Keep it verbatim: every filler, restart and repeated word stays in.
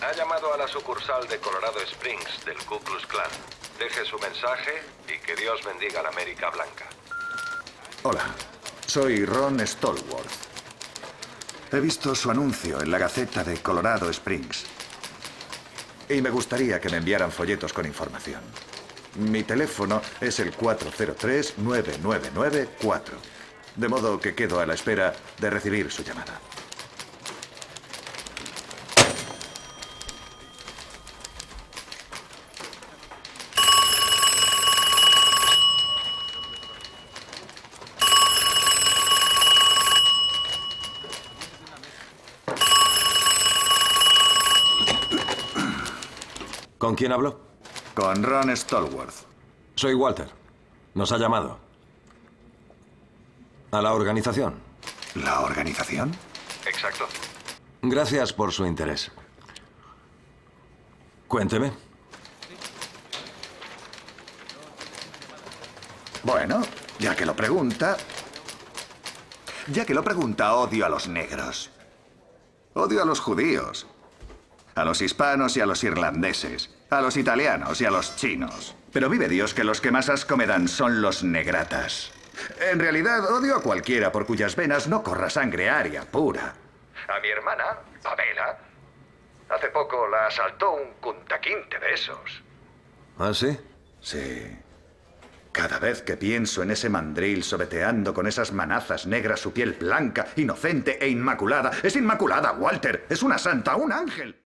Ha llamado a la sucursal de Colorado Springs del Ku Klux Klan. Deje su mensaje y que Dios bendiga la América Blanca. Hola, soy Ron Stallworth. He visto su anuncio en la Gaceta de Colorado Springs. Y me gustaría que me enviaran folletos con información. Mi teléfono es el cuatro cero tres, nueve nueve nueve, cuatro. De modo que quedo a la espera de recibir su llamada. ¿Con quién hablo? Con Ron Stallworth. Soy Walter. Nos ha llamado. ¿A la organización? ¿La organización? Exacto. Gracias por su interés. Cuénteme. Bueno, ya que lo pregunta... Ya que lo pregunta, odio a los negros. Odio a los judíos. A los hispanos y a los irlandeses. A los italianos y a los chinos. Pero vive Dios que los que más asco me dan son los negratas. En realidad, odio a cualquiera por cuyas venas no corra sangre aria pura. A mi hermana, Pamela, hace poco la asaltó un cuntaquinte de esos. ¿Ah, sí? Sí. Cada vez que pienso en ese mandril sobeteando con esas manazas negras su piel blanca, inocente e inmaculada... ¡Es inmaculada, Walter! ¡Es una santa, un ángel!